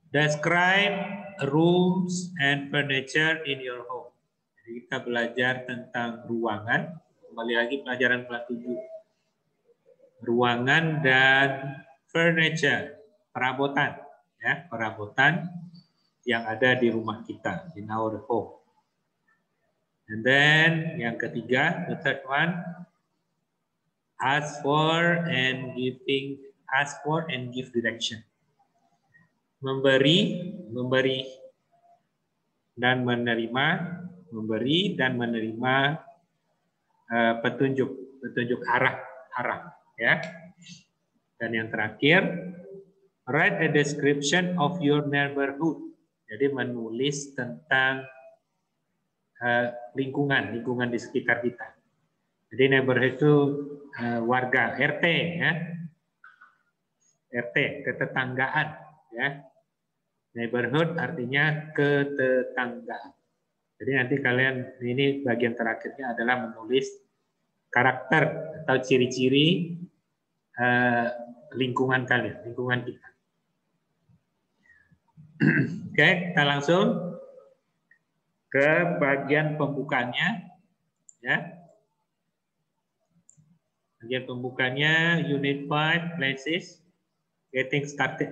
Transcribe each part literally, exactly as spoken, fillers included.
Describe rooms and furniture in your home. Jadi kita belajar tentang ruangan. Kembali lagi pelajaran kelas tujuh. Ruangan dan furniture, perabotan, ya, perabotan yang ada di rumah kita, in our home. And then yang ketiga, the third one, ask for and giving, ask for and give direction. Memberi, memberi dan menerima, memberi dan menerima uh, petunjuk, petunjuk arah, arah, ya. Dan yang terakhir, write a description of your neighborhood. Jadi menulis tentang uh, lingkungan, lingkungan di sekitar kita. Jadi neighborhood itu uh, warga R T, ya. R T, ketetanggaan, ya. Neighborhood artinya ketetanggaan. Jadi nanti kalian, ini bagian terakhirnya adalah menulis karakter atau ciri-ciri uh, lingkungan kalian, lingkungan kita. Oke, kita langsung ke bagian pembukanya, ya. Bagian pembukanya unit five places getting started.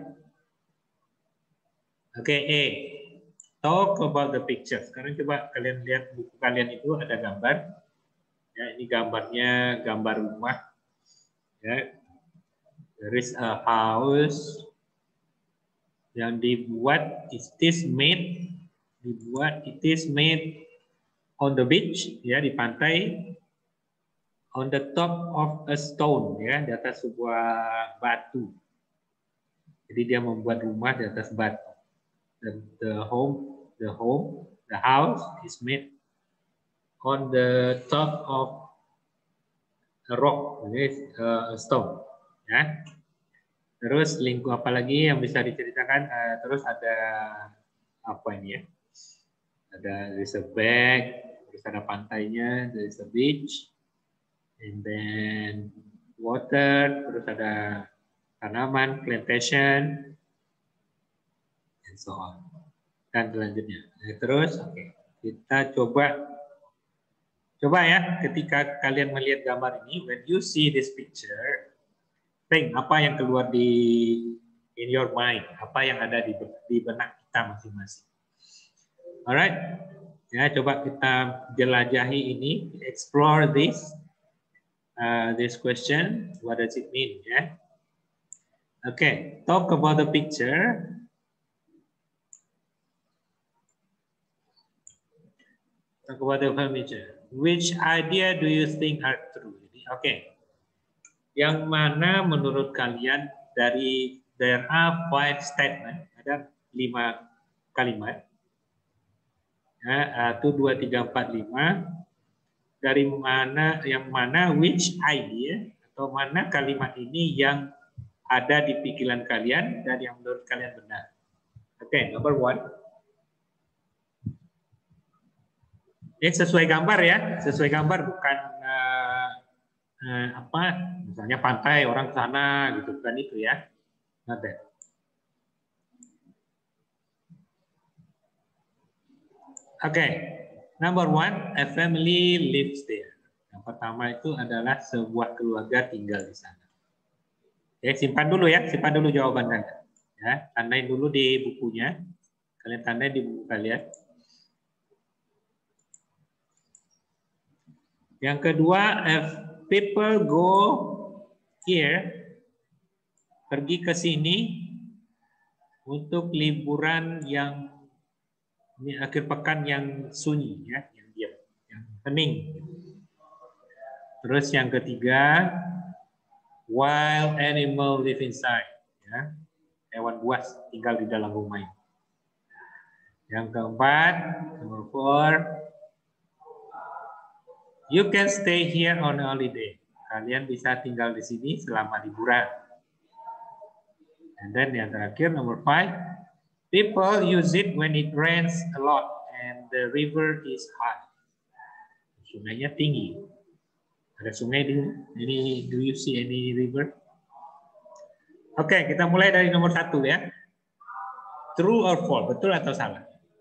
Oke, okay, A. Talk about the picture. Sekarang coba kalian lihat buku kalian itu ada gambar. Ya, ini gambarnya gambar rumah. Ya. There is a house yang dibuat, it is made, dibuat, it is made on the beach, ya, di pantai, on the top of a stone, ya, di atas sebuah batu. Jadi dia membuat rumah di atas batu. The, the home, the home, the house is made on the top of a rock, ini a stone, ya. Terus lingkup apa lagi yang bisa diceritakan? Uh, terus ada apa ini ya? Ada there is a bag, terus ada pantainya, there is a beach, and then water, terus ada tanaman, plantation, and so on. Dan selanjutnya. Nah, terus, oke, okay. Kita coba, coba ya, ketika kalian melihat gambar ini, when you see this picture, think apa yang keluar di in your mind, apa yang ada di, di benak kita masing-masing. Alright, ya coba kita jelajahi ini, explore this, uh, this question, what does it mean, ya? Oke, okay. Talk about the picture. Talk about the furniture. Which idea do you think are true? Oke. Okay. Yang mana menurut kalian dari there are five statement, ada lima kalimat, ya, satu, dua, tiga, empat, lima, dari mana, yang mana, which idea, atau mana kalimat ini yang ada di pikiran kalian dan yang menurut kalian benar. Oke, okay, number one. Ini sesuai gambar ya, sesuai gambar, bukan uh, uh, apa, misalnya pantai orang sana gitu, bukan itu ya. Not that. Oke, okay. Number one, a family lives there. Yang pertama itu adalah sebuah keluarga tinggal di sana. Oke, simpan dulu ya, simpan dulu jawaban Anda. Ya, tandain dulu di bukunya. Kalian tandain di buku kalian. Yang kedua, if people go here, pergi ke sini untuk liburan yang ini akhir pekan yang sunyi, ya, yang diam, yang hening. Terus yang ketiga, wild animal live inside, ya, hewan buas tinggal di dalam rumah ini. Yang keempat, number four, you can stay here on holiday. Kalian bisa tinggal di sini selama liburan. And then yang terakhir, number five, people use it when it rains a lot and the river is high. Sungainya tinggi. Ada sungai di ini. Do you see any river? Oke, okay, kita mulai dari nomor satu ya. True or false? Betul atau salah?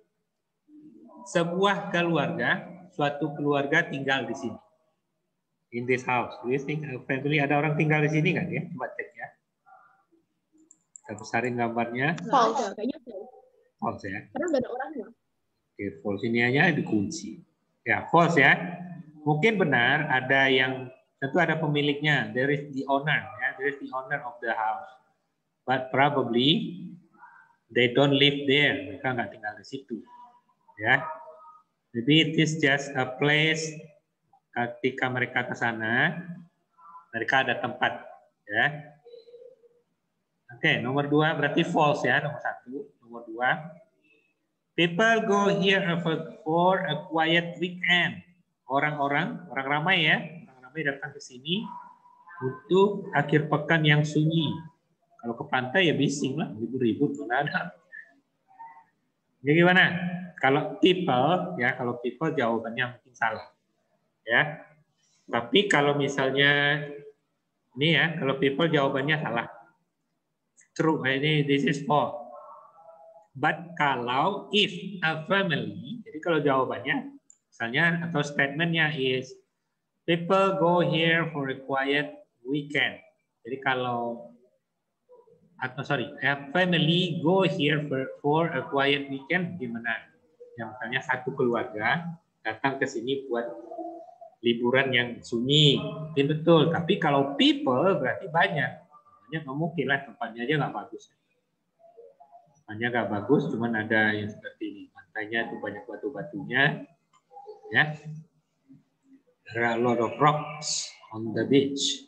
Sebuah keluarga, suatu keluarga tinggal di sini. In this house. Do you think a family, ada orang tinggal di sini kan ya? Coba cek ya. Kita besarin gambarnya. False, kayaknya false. False ya. Karena nggak ada orangnya. Oke, false ini aja dikunci. Ya, false ya. Mungkin benar ada yang tentu ada pemiliknya. There is the owner ya. There is the owner of the house. But probably they don't live there. Mereka nggak tinggal di situ. Ya. Maybe it is just a place. Ketika mereka ke sana, mereka ada tempat. Ya. Oke, nomor dua berarti false ya. Nomor satu, nomor dua. People go here for a quiet weekend. Orang-orang, orang ramai ya, orang ramai datang ke sini untuk akhir pekan yang sunyi. Kalau ke pantai ya bising lah, ribut-ribut mana ada. Jadi gimana? Kalau people ya, kalau people jawabannya mungkin salah, ya. Tapi kalau misalnya ini ya, kalau people jawabannya salah. True, ini this is false. But kalau if a family, jadi kalau jawabannya misalnya atau statementnya is people go here for a quiet weekend. Jadi kalau atau sorry, a family go here for, for a quiet weekend gimana? Yang misalnya satu keluarga datang ke sini buat liburan yang sunyi, itu betul. Tapi kalau people berarti banyak, banyak nggak mungkin lah, tempatnya aja nggak bagus. Tempatnya nggak bagus, cuman ada yang seperti ini, pantainya itu banyak batu-batunya. Ya, there are a lot of rocks on the beach.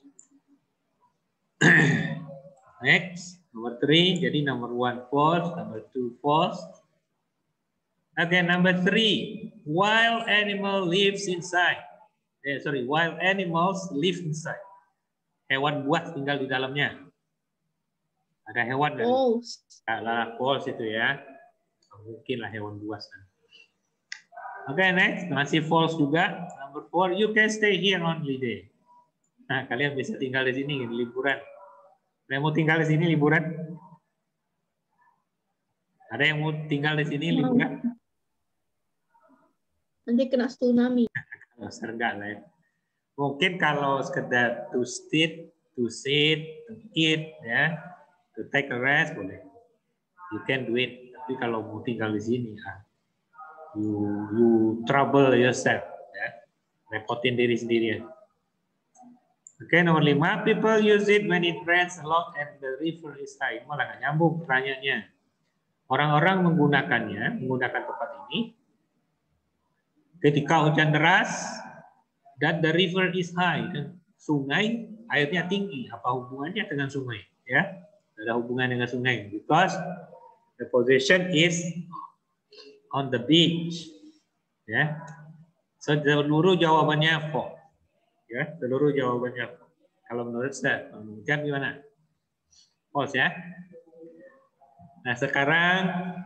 Next, number three. Jadi number one false, number two false. Okay, number three. Wild animal lives inside. Eh, sorry, wild animals live inside. Hewan buas tinggal di dalamnya. Ada hewan kan? False. Nah, false itu ya. Mungkin lah hewan buas kan. Oke, okay, next. Masih false juga. Number four, you can stay here on holiday. Nah, kalian bisa tinggal di sini, liburan. Ada yang mau tinggal di sini liburan? Ada yang mau tinggal di sini liburan? Nanti kena tsunami. Oh, enggak lah ya. Mungkin kalau sekedar to sit, to sit, to eat, ya, to take a rest boleh. You can do it. Tapi kalau mau tinggal di sini, ah, you you trouble yourself, ya, repotin diri sendiri. Ya. Oke, okay, nomor lima, people use it when it rains a lot and the river is high. Malah nggak nyambung pertanyaannya. Orang-orang menggunakannya, menggunakan tempat ini ketika hujan deras dan the river is high, dan sungai airnya tinggi. Apa hubungannya dengan sungai? Ya, ada hubungan dengan sungai because the position is on the beach. Ya, seluruh jawabannya false. Ya, seluruh jawabannya false. Kalau menurut saya, kemudian gimana? False ya. Nah sekarang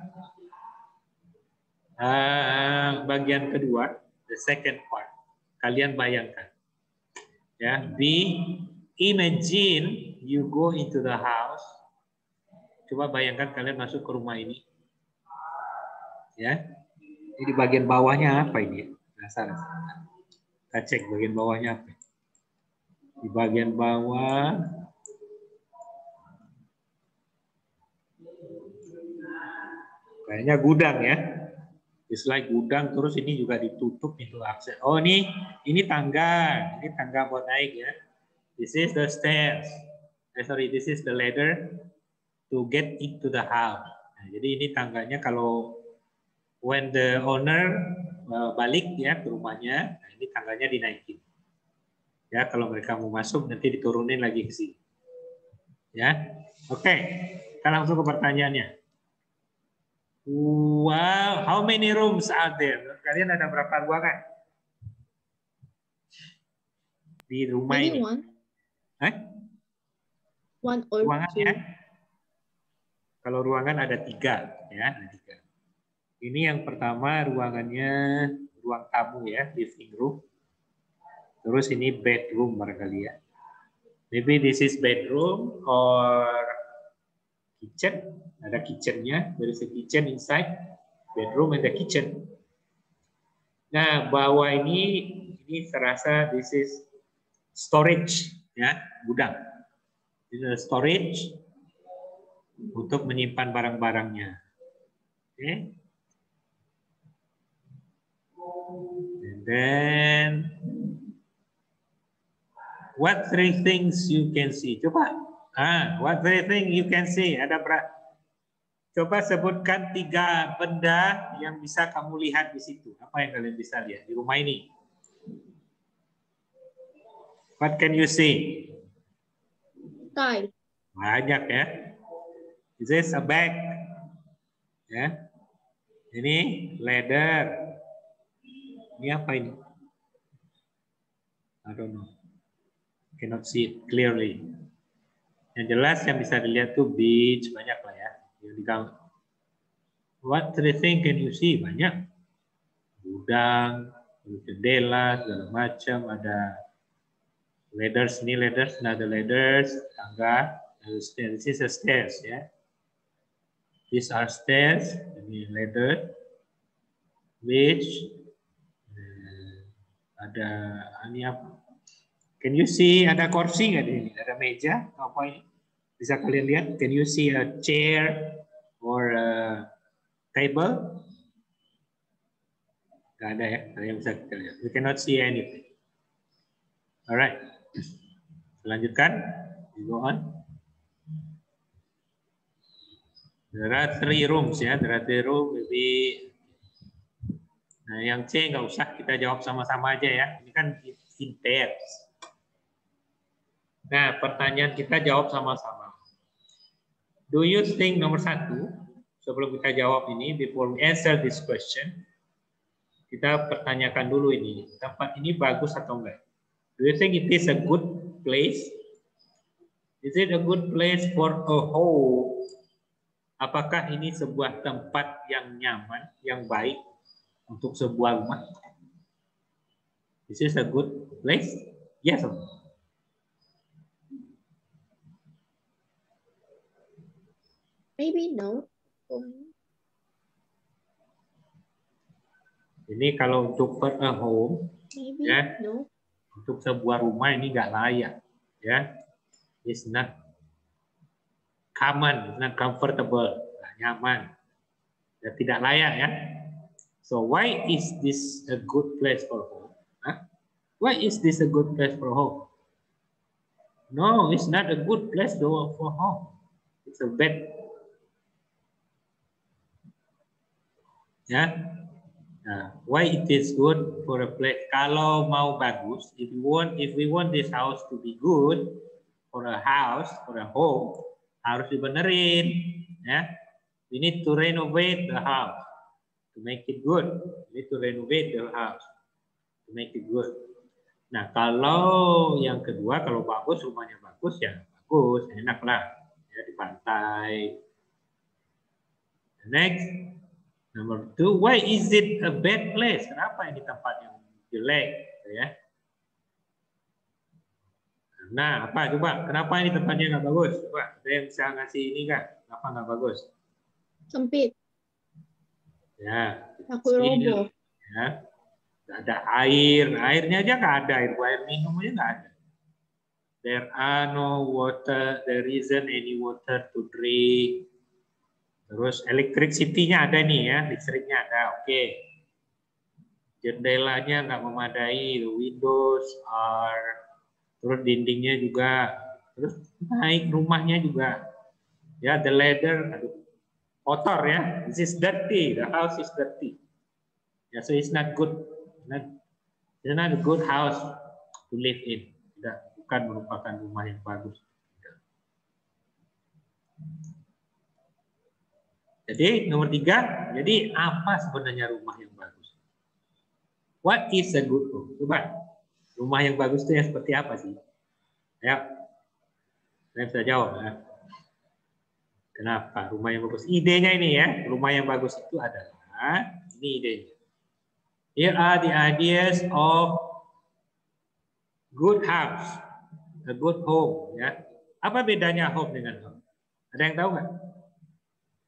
uh, bagian kedua, the second part. Kalian bayangkan, ya. B, imagine you go into the house. Coba bayangkan kalian masuk ke rumah ini, ya. Ini di bagian bawahnya apa ini? Penasaran? Kita cek bagian bawahnya apa. Di bagian bawah kayaknya gudang ya. Selain gudang, terus ini juga ditutup itu akses. Oh ini ini tangga, ini tangga buat naik ya. This is the stairs. Eh, sorry, this is the ladder to get into the house. Nah, jadi ini tangganya kalau when the owner uh, balik ya ke rumahnya, nah ini tangganya dinaikin. Ya, kalau mereka mau masuk nanti diturunin lagi ke sini. Ya, oke. Kita langsung ke pertanyaannya. Wow, how many rooms are there? Kalian ada berapa ruangan di rumah Maybe ini? One. Hah? One or ruangan two. Ya? Kalau ruangan ada tiga, ya, ada tiga. Ini yang pertama ruangannya ruang tamu ya, living room. Terus ini bedroom barangkali ya. Maybe this is bedroom or kitchen. Ada kitchennya, there is a kitchen inside, bedroom and the kitchen. Nah, bawah ini, ini serasa this is storage, ya, gudang. This is storage untuk menyimpan barang-barangnya. Oke. Okay. And then, what three things you can see? Coba, ah, what three things you can see? Ada berapa? Coba sebutkan tiga benda yang bisa kamu lihat di situ. Apa yang kalian bisa lihat di rumah ini? What can you see? Tie. Banyak ya. Is this a bag? Ya. Ini ladder. Ini apa ini? I don't know. Cannot see it clearly. Yang jelas yang bisa dilihat tuh beach, banyak lah ya. What three things can you see? Banyak. Gudang, jendela, segala macam. Ada ladders, ini ladders, ada ladders, tangga, ada stairs. This is a stairs ya. These are stairs. Ini ladder, beach. Ada ini apa? Can you see ada kursi nggak di sini? Ada meja apa ini? Bisa kalian lihat? Can you see a chair or a table? Gak ada ya. Ada yang bisa kita lihat. We cannot see anything. Alright. Lanjutkan. We go on. There are three rooms ya. There are three rooms. Maybe. Nah, yang C nggak usah kita jawab sama-sama aja ya. Ini kan in pairs. Nah, pertanyaan kita jawab sama-sama. Do you think nomor satu, sebelum kita jawab ini, before we answer this question, kita pertanyakan dulu ini, tempat ini bagus atau enggak? Do you think it is a good place? Is it a good place for a home? Apakah ini sebuah tempat yang nyaman, yang baik untuk sebuah rumah? Is this a good place? Yes or no? Maybe no. Ini kalau untuk for a home, Maybe ya, no. untuk sebuah rumah ini nggak layak, ya. It's not common, it's not comfortable, nggak nyaman, ya, tidak layak ya. So why is this a good place for home? Huh? Why is this a good place for home? No, it's not a good place for home. It's a bad. Ya, nah, why it is good for a place? Kalau mau bagus, if we want, if we want this house to be good for a house, for a home, harus dibenerin, ya. We need to renovate the house to make it good. We need to renovate the house to make it good. Nah, kalau yang kedua, kalau bagus, rumahnya bagus, ya bagus, enak lah, ya di pantai. Next. Nomor two, why is it a bad place? Kenapa ini tempat yang jelek, ya? Nah, apa coba? Kenapa ini tempatnya nggak bagus? Coba, ada yang bisa ngasih ini nggak? Kenapa nggak bagus? Sempit. Ya. Takut roboh. Ya. Nggak ada air, airnya aja nggak ada, air air minumnya nggak ada. There are no water, there isn't any water to drink. Terus electricity-nya ada nih ya, listriknya ada, oke. Okay. Jendelanya nggak memadai, the windows are, terus dindingnya juga, terus naik rumahnya juga, ya the ladder, aduh, kotor ya, this is dirty, the house is dirty, ya so it's not good, not, it's not a good house to live in, tidak, bukan merupakan rumah yang bagus. Jadi nomor tiga, jadi apa sebenarnya rumah yang bagus? What is a good home? Coba, rumah yang bagus itu yang seperti apa sih? Ya, saya bisa jawab ya. Kenapa rumah yang bagus? Idenya ini ya, rumah yang bagus itu adalah, ini idenya. Here are the ideas of good house, a good home. Ya, apa bedanya home dengan home? Ada yang tahu nggak?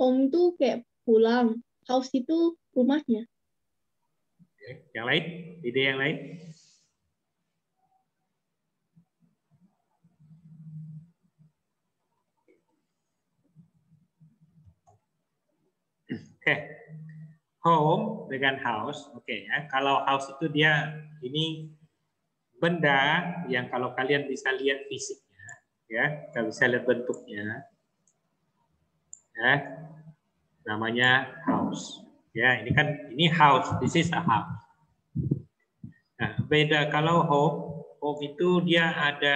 home tuh kayak pulang, house itu rumahnya. Oke. Yang lain? Ide yang lain? Oke. Home dengan house. Oke ya. Kalau house itu dia ini benda yang kalau kalian bisa lihat fisiknya, ya, kalau bisa lihat bentuknya, ya, namanya house. Ya, ini kan ini house. This is a house. Nah, beda kalau home. Home itu dia ada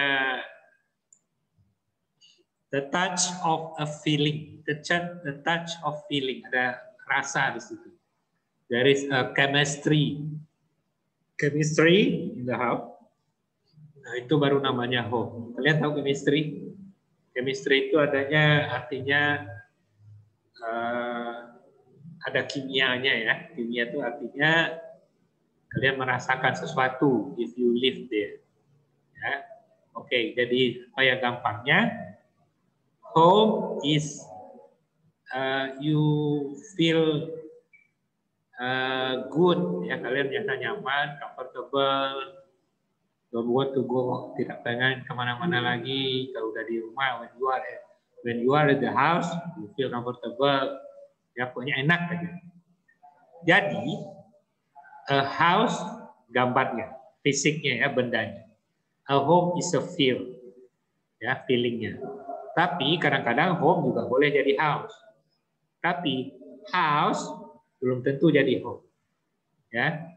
the touch of a feeling, the touch, the touch of feeling, ada rasa di situ. There is a chemistry, chemistry in the house. Nah, itu baru namanya home. Kalian tahu chemistry? Chemistry itu adanya artinya uh, ada kimianya ya. Kimia itu artinya kalian merasakan sesuatu if you live there. Ya. Oke, jadi supaya gampangnya, home is uh, you feel uh, good ya, kalian biasa nyaman, comfortable, don't want to go, tidak pengen kemana-mana lagi. Kalau udah di rumah, when you are when you are at the house, you feel comfortable, ya pokoknya enak aja. Jadi a house gambarnya, fisiknya ya, bendanya. A home is a feel, ya feelingnya. Tapi kadang-kadang home juga boleh jadi house. Tapi house belum tentu jadi home. Ya.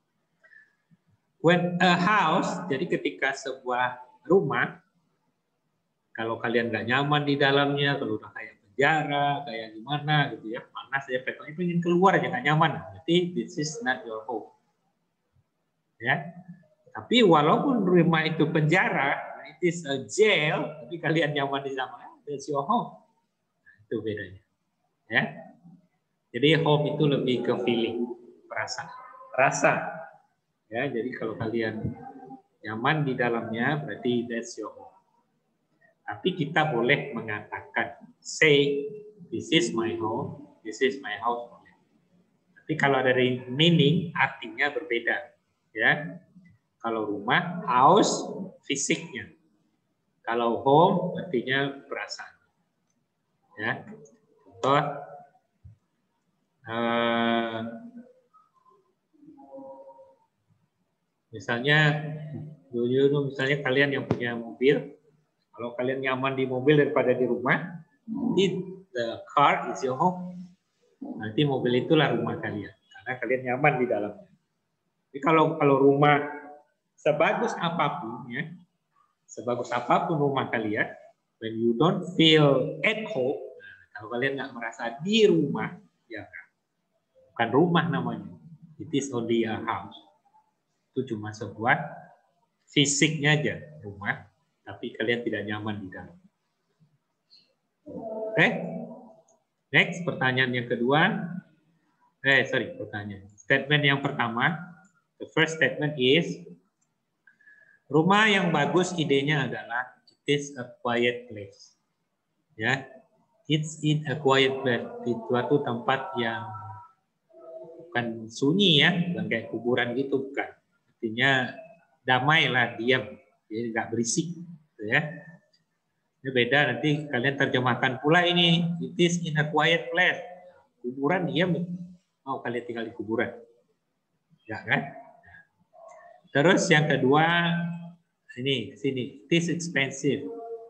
When a house, jadi ketika sebuah rumah, kalau kalian nggak nyaman di dalamnya, kalau udah kayak penjara, kayak gimana gitu ya, panas ya, pokoknya pengen keluar aja nggak nyaman. Berarti this is not your home. Ya. Tapi walaupun rumah itu penjara, it is a jail, tapi kalian nyaman di dalamnya, that's your home. Itu bedanya. Ya. Jadi home itu lebih ke feeling, perasaan, rasa. Ya, jadi kalau kalian nyaman di dalamnya, berarti that's your home. Tapi kita boleh mengatakan, say, this is my home, this is my house. Tapi kalau dari meaning, artinya berbeda. Ya, kalau rumah, house, fisiknya. Kalau home, artinya perasaan. Ya, contoh, uh, misalnya, dulu misalnya kalian yang punya mobil, kalau kalian nyaman di mobil daripada di rumah, the car is your home. Nanti mobil itulah rumah kalian, karena kalian nyaman di dalamnya. Jadi kalau kalau rumah sebagus apapun ya, sebagus apapun rumah kalian, when you don't feel at home, nah, kalau kalian nggak merasa di rumah, ya bukan rumah namanya. It is only a house. Itu cuma sebuah fisiknya aja rumah, tapi kalian tidak nyaman di dalam. Oke, okay? Next, pertanyaan yang kedua. Eh, sorry, pertanyaan. Statement yang pertama, the first statement is, rumah yang bagus idenya adalah it is a quiet place. Ya, it's in a quiet place. Di suatu tempat yang bukan sunyi ya, bukan kayak kuburan gitu, bukan. Artinya damailah, diam, jadi nggak berisik, gitu ya. Ini beda, nanti kalian terjemahkan pula ini, it is in a quiet place. Kuburan diam, mau kalian tinggal di kuburan, ya kan? Terus yang kedua, ini sini, it is expensive.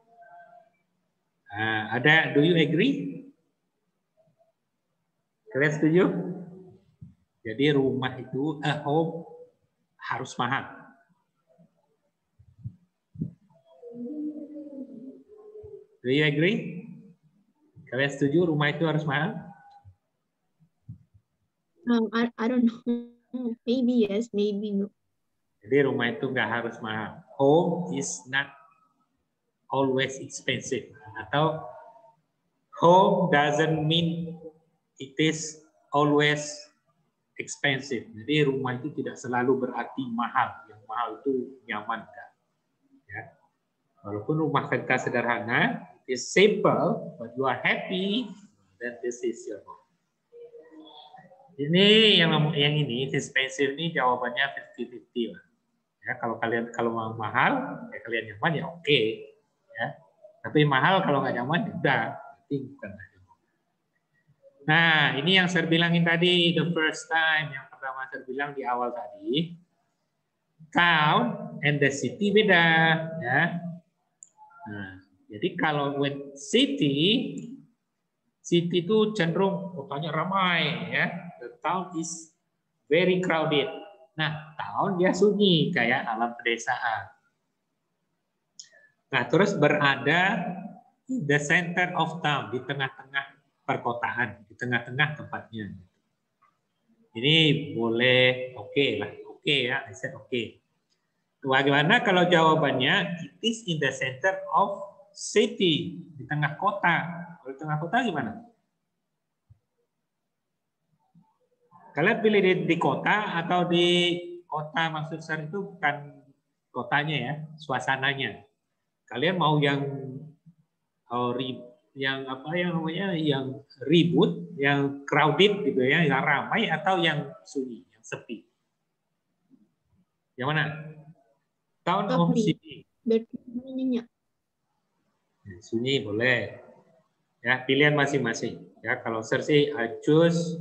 Nah, ada, do you agree? Kalian setuju? Jadi rumah itu, a home harus mahal. Do you agree? Kalian setuju rumah itu harus mahal? Um, I, I don't know. Maybe yes, maybe no. Jadi rumah itu nggak harus mahal. Home is not always expensive. Atau home doesn't mean it is always expensive. Jadi rumah itu tidak selalu berarti mahal. Yang mahal itu nyaman kan? Ya. Walaupun rumah kita sederhana, it is simple, but you are happy, then this is your home. Ini yang yang ini expensive ini jawabannya fifty fifty lah. Ya, kalau kalian kalau mau mahal, ya kalian nyaman ya oke, ya. Tapi mahal kalau nggak nyaman ya udah, berarti bukan. Nah, ini yang saya bilangin tadi, the first time yang pertama saya bilang di awal tadi, town and the city beda, ya. Nah, jadi kalau when city, city itu cenderung kotanya ramai, ya. The town is very crowded. Nah, town dia sunyi kayak alam pedesaan. Nah, terus berada di the center of town, di tengah-tengah perkotaan, di tengah-tengah tempatnya. Ini boleh oke okay lah, oke okay ya, I said oke. Okay. Bagaimana kalau jawabannya it is in the center of city, di tengah kota. Kalau di tengah kota gimana? Kalian pilih di, di kota atau di kota, maksud saya itu bukan kotanya ya, suasananya. Kalian mau yang oh, yang apa yang namanya yang ribut, yang crowded gitu ya, yang ramai atau yang sunyi, yang sepi. Yang mana? Town of city. Sunyi boleh. Ya, pilihan masing-masing. Ya, kalau saya sih I choose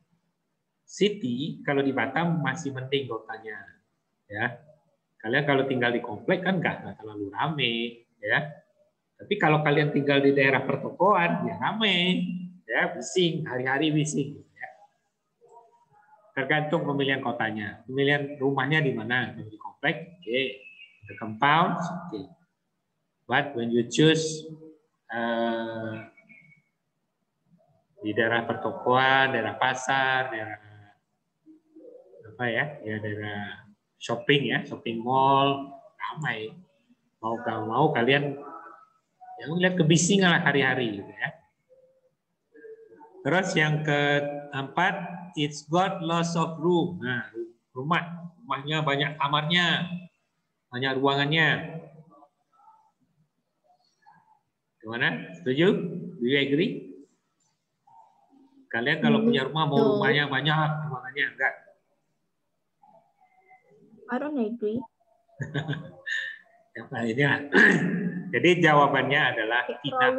city, kalau di Batam masih mending kotanya, ya. Kalian kalau tinggal di komplek kan nggak terlalu rame, ya. Tapi kalau kalian tinggal di daerah pertokoan, ya rame, ya bising, hari-hari bising, ya. Tergantung pemilihan kotanya, pemilihan rumahnya di mana, di komplek, oke, okay. The compound, oke. Okay. But when you choose uh, di daerah pertokoan, daerah pasar, daerah apa ya, ya daerah shopping ya, shopping mall, ramai. Mau gak mau kalian yang lihat kebisingan lah hari-hari gitu ya. Terus yang keempat, it's got lots of room. Nah, rumah, rumahnya banyak kamarnya, banyak ruangannya. Gimana? Setuju? Do you agree? Kalian kalau punya rumah mau No. rumahnya banyak, ruangannya enggak? I don't agree. Yang ini lah. Jadi jawabannya adalah enough.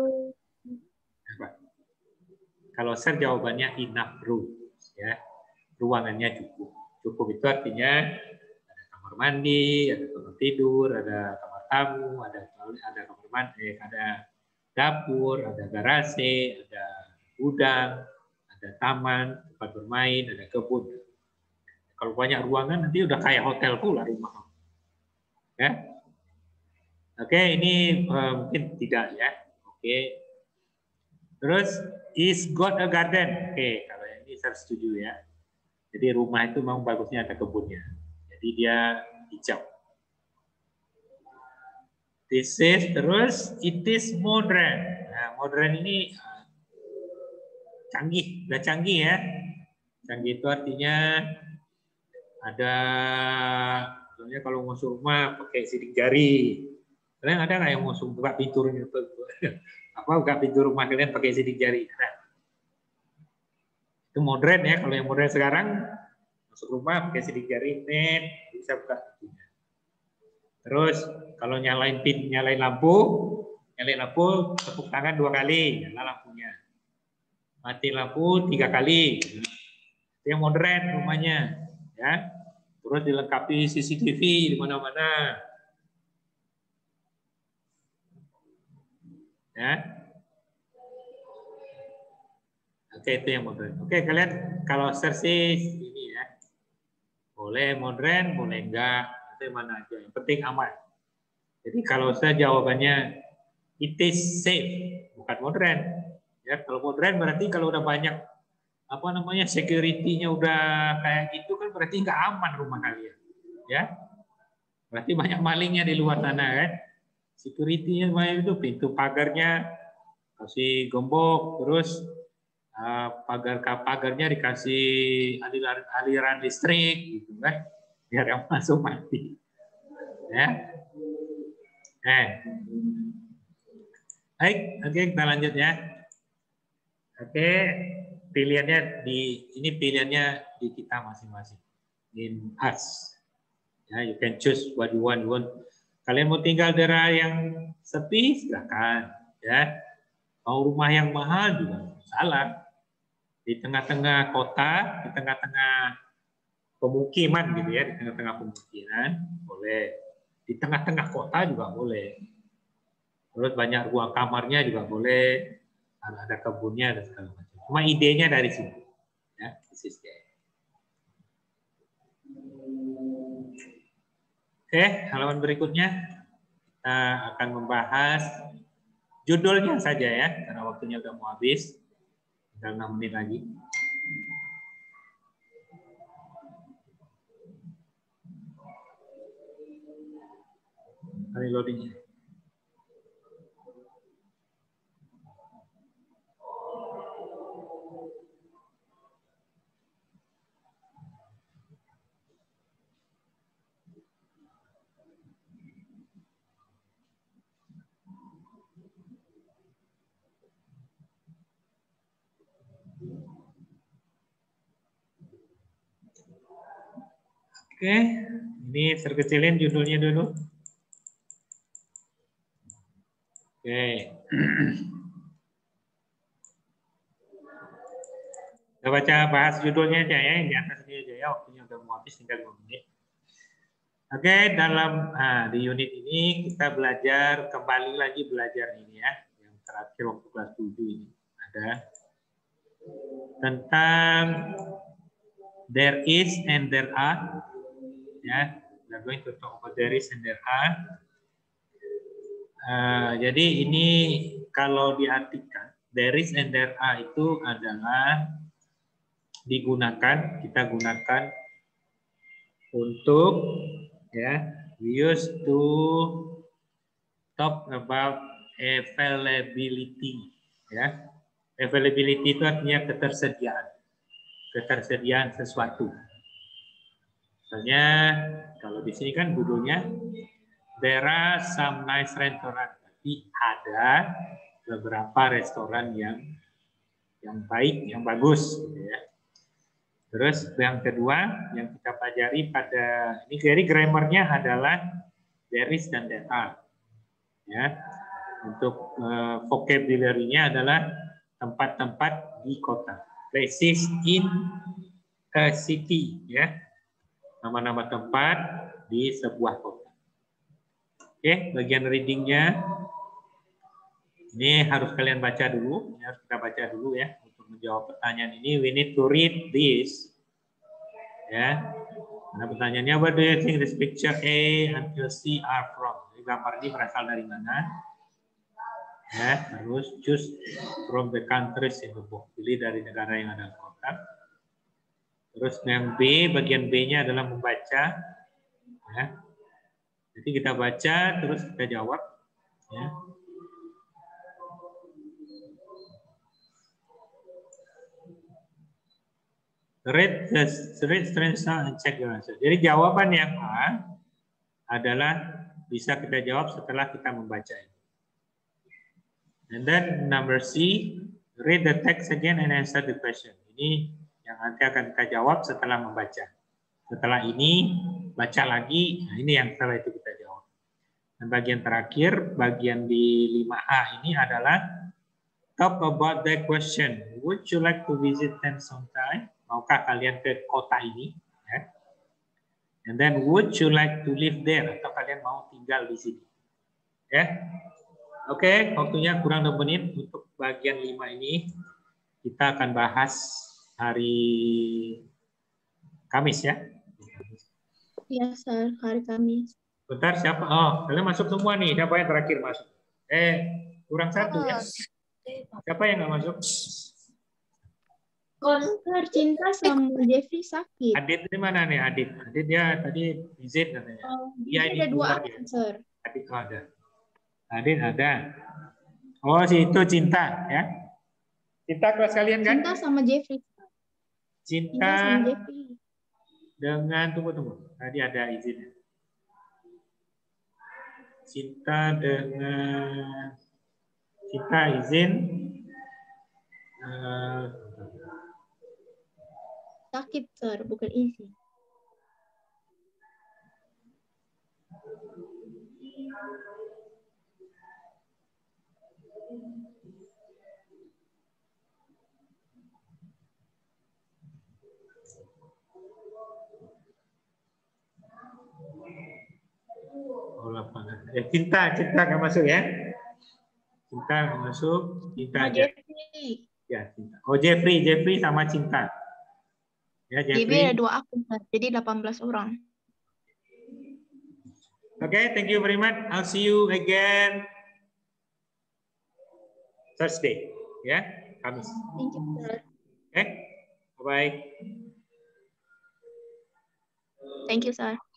Kalau saya jawabannya enough room, ya, ruangannya cukup. Cukup itu artinya ada kamar mandi, ada kamar tidur, ada kamar tamu, ada ada kamar mandi, ada dapur, ada garasi, ada gudang, ada taman, tempat bermain, ada kebun. Kalau banyak ruangan nanti udah kayak hotel pula rumah. Ya. Oke, ini uh, mungkin tidak ya. Oke. Terus is got a garden. Oke, kalau ini saya setuju ya. Jadi rumah itu memang bagusnya ada kebunnya. Jadi dia hijau. This is terus it is modern. Nah, modern ini uh, canggih, udah canggih ya. Canggih itu artinya ada, soalnya kalau masuk rumah pakai sidik jari. Kalian ada nggak yang masuk buka pintu apa buka pintu rumah kalian pakai sidik jari? Nah, itu modern ya. Kalau yang modern sekarang masuk rumah pakai sidik jari, net bisa buka pintunya. Terus kalau nyalain pin, nyalain lampu, nyalain lampu tepuk tangan dua kali, nyala lampunya. Mati lampu tiga kali. Itu yang modern rumahnya. Ya, terus dilengkapi C C T V di mana-mana. Ya, oke itu yang modern. Oke kalian kalau search ini ya, boleh modern, boleh enggak, itu mana aja. Yang penting aman. Jadi kalau saya jawabannya it is safe, bukan modern. Ya, kalau modern berarti kalau udah banyak apa namanya security-nya udah kayak gitu kan berarti nggak aman rumah kalian, ya. Berarti banyak malingnya di luar sana kan. Security-nya banyak itu, pintu pagarnya kasih gembok, terus uh, pagar pagarnya dikasih aliran aliran listrik gitu kan, biar yang masuk mati, ya. Eh, baik, oke kita lanjut ya. Oke, pilihannya di ini pilihannya di kita masing-masing. In us. Ya, you can choose what you want. You want. Kalian mau tinggal daerah yang sepi, silakan. Ya, mau rumah yang mahal juga salah. Di tengah-tengah kota, di tengah-tengah pemukiman gitu ya, di tengah-tengah pemukiman boleh. Di tengah-tengah kota juga boleh. Terus banyak ruang kamarnya juga boleh. Ada kebunnya dan segala macam. Cuma idenya dari sini. Ya, this is the Oke, halaman berikutnya kita akan membahas judulnya saja ya, karena waktunya udah mau habis, tinggal enam menit lagi. Kali loadingnya. Oke, ini terkecilin judulnya dulu. Oke. Kita baca bahas judulnya aja ya, yang di atas ini aja ya, waktunya udah mau habis tinggal dua menit. Oke, dalam nah, di unit ini kita belajar, kembali lagi belajar ini ya, yang terakhir waktu kelas tujuh ini ada tentang there is and there are. Ya, we're going to talk about there is and there are. Uh, jadi ini kalau diartikan there is and there are itu adalah digunakan, kita gunakan untuk ya, we used to talk about availability ya. Availability itu artinya ketersediaan. Ketersediaan sesuatu. Misalnya kalau di sini kan judulnya there are some nice restaurant, tapi ada beberapa restoran yang yang baik, yang bagus, gitu ya. Terus yang kedua yang kita pelajari pada ini jadi grammarnya adalah there is dan there are. Ya, untuk uh, vocabulary-nya adalah tempat-tempat di kota, places in a city, ya, nama-nama tempat di sebuah kota. Oke, bagian readingnya ini harus kalian baca dulu, ini harus kita baca dulu ya untuk menjawab pertanyaan ini. We need to read this, ya. Nah, pertanyaannya, what do you think this picture A until C are from? Jadi, gambar ini berasal dari mana? Ya, harus choose from the countries in the book. Pilih dari negara yang ada kotak. Terus yang B, bagian B-nya adalah membaca. Ya. Jadi kita baca, terus kita jawab. Ya. Read the read straight and check your answer. Jadi jawaban yang A adalah bisa kita jawab setelah kita membaca. And then number C, read the text again and answer the question. Ini yang nanti akan kita jawab setelah membaca. Setelah ini baca lagi, nah ini yang setelah itu kita jawab. Dan bagian terakhir, bagian di lima A ini adalah talk about the question. Would you like to visit them sometime? Maukah kalian ke kota ini? Ya. And then would you like to live there? Atau kalian mau tinggal di sini? Ya. Oke, okay, waktunya kurang dua menit untuk bagian lima ini. Kita akan bahas hari Kamis ya. Iya, Sir, hari Kamis. Bentar, siapa? Oh, kalian masuk semua nih. Siapa yang terakhir masuk? Eh, kurang satu ya. Siapa yang nggak masuk? Sir, Cinta sama Jeffrey sakit. Adit di mana nih? Adit. Adit dia tadi visit katanya. Oh, Iya, ini ada dua dia. akun, Sir. Adit oh, ada. Adit ada. Oh, si itu Cinta ya. Cinta kelas kalian kan? Cinta sama Jeffrey. Cinta, Cinta sama Jeffrey. Dengan tunggu tunggu. Tadi ada izin. Cinta dengan Cinta izin. Uh, sakit, sir, bukan easy. Oh, lapangan. Eh, cinta, cinta nggak masuk ya? Cinta nggak masuk. Cinta Oh, aja. Jeffrey. Ya, cinta. Oh, Jeffrey, Jeffrey sama cinta. Ya, J B ada Jeffrey. dua akun, sir. Jadi delapan belas orang. Okay, thank you very much. I'll see you again Thursday. Ya, Kamis. Thank you, sir. Okay, bye bye. Thank you, sir.